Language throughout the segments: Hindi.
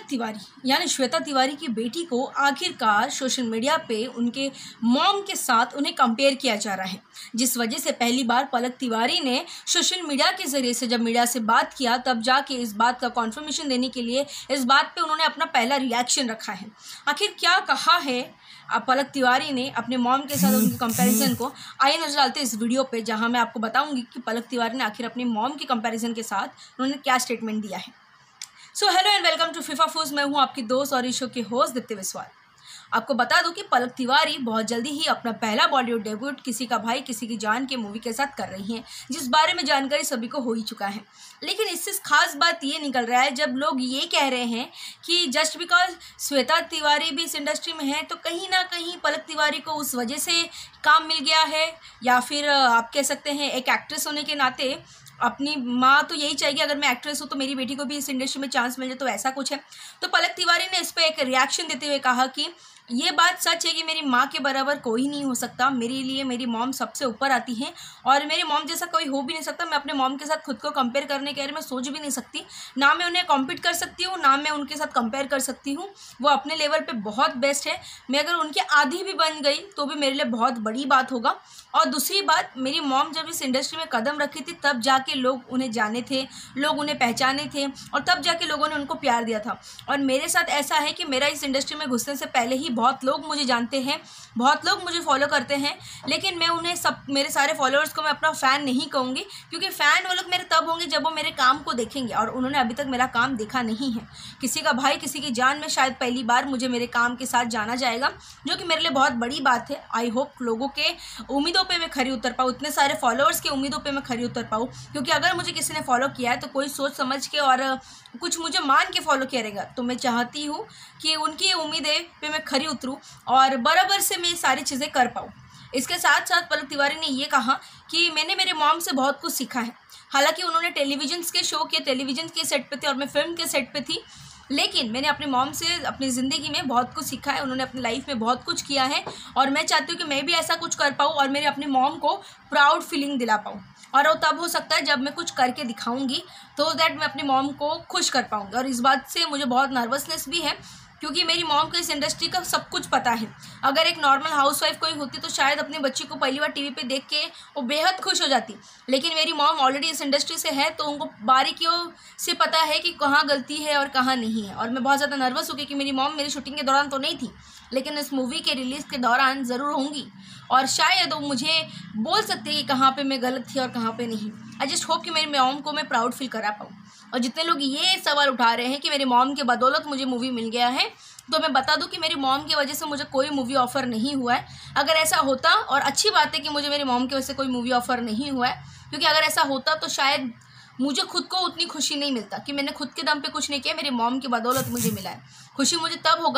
तिवारी यानी श्वेता तिवारी की बेटी को आखिरकार सोशल मीडिया पे उनके मॉम के साथ उन्हें कंपेयर किया जा रहा है, जिस वजह से पहली बार पलक तिवारी ने सोशल मीडिया के ज़रिए से जब मीडिया से बात किया तब जाके इस बात का कॉन्फर्मेशन देने के लिए इस बात पे उन्होंने अपना पहला रिएक्शन रखा है। आखिर क्या कहा है पलक तिवारी ने अपने मॉम के साथ उनके कंपैरिजन को, आइए नजर डालते हैं इस वीडियो पे, जहां मैं आपको बताऊंगी कि पलक तिवारी ने आखिर अपनी मॉम के कंपैरिजन के साथ उन्होंने क्या स्टेटमेंट दिया है। So hello and welcome to FIFA फूज। मैं हूं आपकी दोस्त और इस शो के होस्ट दीप्ति विश्वाल। आपको बता दूं कि पलक तिवारी बहुत जल्दी ही अपना पहला बॉलीवुड डेब्यूट किसी का भाई किसी की जान के मूवी के साथ कर रही हैं, जिस बारे में जानकारी सभी को हो ही चुका है। लेकिन इससे खास बात ये निकल रहा है जब लोग ये कह रहे हैं कि जस्ट बिकॉज श्वेता तिवारी भी इस इंडस्ट्री में है तो कहीं ना कहीं पलक तिवारी को उस वजह से काम मिल गया है, या फिर आप कह सकते हैं एक एक्ट्रेस होने के नाते अपनी माँ तो यही चाहेगी अगर मैं एक्ट्रेस हूँ तो मेरी बेटी को भी इस इंडस्ट्री में चांस मिल जाए, तो ऐसा कुछ है। तो पलक तिवारी ने इस पर एक रिएक्शन देते हुए कहा कि ये बात सच है कि मेरी माँ के बराबर कोई नहीं हो सकता, मेरे लिए मेरी मॉम सबसे ऊपर आती है और मेरी मॉम जैसा कोई हो भी नहीं सकता। मैं अपने मॉम के साथ खुद को कंपेयर करने के बारे में सोच भी नहीं सकती, ना मैं उन्हें कॉम्पीट कर सकती हूँ ना मैं उनके साथ कंपेयर कर सकती हूँ। वो अपने लेवल पे बहुत बेस्ट है, मैं अगर उनके आधी भी बन गई तो भी मेरे लिए बहुत बड़ी बात होगा। और दूसरी बात, मेरी मॉम जब इस इंडस्ट्री में कदम रखी थी तब जाके लोग उन्हें जाने थे, लोग उन्हें पहचाने थे और तब जाके लोगों ने उनको प्यार दिया था। और मेरे साथ ऐसा है कि मेरा इस इंडस्ट्री में घुसने से पहले ही बहुत लोग मुझे जानते हैं, बहुत लोग मुझे फॉलो करते हैं, लेकिन मैं उन्हें मेरे सारे फॉलोअर्स को मैं अपना फ़ैन नहीं कहूँगी, क्योंकि फ़ैन वो लोग मेरे तब होंगे जब वो मेरे काम को देखेंगे और उन्होंने अभी तक मेरा काम देखा नहीं है। किसी का भाई किसी की जान में शायद पहली बार मुझे मेरे काम के साथ जाना जाएगा, जो कि मेरे लिए बहुत बड़ी बात है। आई होप लोगों के उम्मीदों पे मैं खरी उतर पाऊँ, इतने सारे फॉलोअर्स के उम्मीदों पे मैं खरी उतर पाऊँ, क्योंकि अगर मुझे किसी ने फॉलो किया है तो कोई सोच समझ के और कुछ मुझे मान के फॉलो किया रहेगा। तो मैं चाहती हूँ कि उनकी उम्मीदें पे मैं खरी उतरूँ और बराबर से मैं सारी चीज़ें कर पाऊँ। इसके साथ साथ पलक तिवारी ने ये कहा कि मैंने मेरे मॉम से बहुत कुछ सीखा है। हालांकि उन्होंने टेलीविजन के शो किए, टेलीविजन के सेट पे थे और मैं फिल्म के सेट पे थी, लेकिन मैंने अपनी मॉम से अपनी ज़िंदगी में बहुत कुछ सीखा है। उन्होंने अपनी लाइफ में बहुत कुछ किया है और मैं चाहती हूँ कि मैं भी ऐसा कुछ कर पाऊँ और मेरे अपनी मॉम को प्राउड फीलिंग दिला पाऊँ। और वो तब हो सकता है जब मैं कुछ करके दिखाऊंगी तो दैट मैं अपनी मॉम को खुश कर पाऊँगी। और इस बात से मुझे बहुत नर्वसनेस भी है, क्योंकि मेरी मॉम को इस इंडस्ट्री का सब कुछ पता है। अगर एक नॉर्मल हाउसवाइफ कोई होती तो शायद अपने बच्ची को पहली बार टीवी पे देख के वो बेहद खुश हो जाती, लेकिन मेरी मॉम ऑलरेडी इस इंडस्ट्री से है तो उनको बारीकियों से पता है कि कहाँ गलती है और कहाँ नहीं है। और मैं बहुत ज़्यादा नर्वस हूँ कि मेरी मॉम मेरी शूटिंग के दौरान तो नहीं थी, लेकिन इस मूवी के रिलीज़ के दौरान ज़रूर होंगी और शायद वो मुझे बोल सकती है कि कहाँ पे मैं गलत थी और कहाँ पे नहीं। आई जस्ट होप कि मेरी मॉम को मैं प्राउड फील करा पाऊँ। और जितने लोग ये सवाल उठा रहे हैं कि मेरी मॉम के बदौलत मुझे मूवी मिल गया है, तो मैं बता दूं कि मेरी मॉम की वजह से मुझे कोई मूवी ऑफ़र नहीं हुआ है। अगर ऐसा होता, और अच्छी बात है कि मुझे मेरी मॉम की वजह से कोई मूवी ऑफ़र नहीं हुआ है, क्योंकि अगर ऐसा होता तो शायद मुझे खुद को उतनी खुशी नहीं मिलता कि मैंने खुद के दम पे कुछ नहीं किया, मेरी मॉम की बदौलत मुझे मिला है। खुशी मुझे तब होगा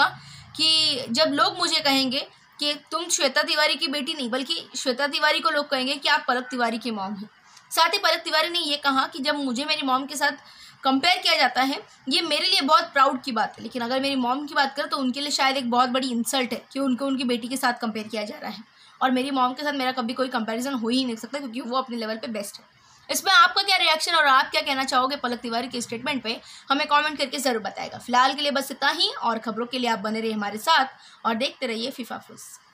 कि जब लोग मुझे कहेंगे कि तुम श्वेता तिवारी की बेटी नहीं, बल्कि श्वेता तिवारी को लोग कहेंगे कि आप पलक तिवारी की मॉम हैं। साथ ही पलक तिवारी ने ये कहा कि जब मुझे मेरी मॉम के साथ कंपेयर किया जाता है ये मेरे लिए बहुत प्राउड की बात है, लेकिन अगर मेरी मॉम की बात करें तो उनके लिए शायद एक बहुत बड़ी इंसल्ट है कि उनको उनकी बेटी के साथ कंपेयर किया जा रहा है। और मेरी मॉम के साथ मेरा कभी कोई कंपैरिजन हो ही नहीं सकता, क्योंकि वो अपने लेवल पे बेस्ट है। इसमें आपका क्या रिएक्शन और आप क्या कहना चाहोगे पलक तिवारी के स्टेटमेंट पे, हमें कमेंट करके ज़रूर बताएगा। फिलहाल के लिए बस इतना ही, और खबरों के लिए आप बने रहिए हमारे साथ और देखते रहिए फीफा फूज।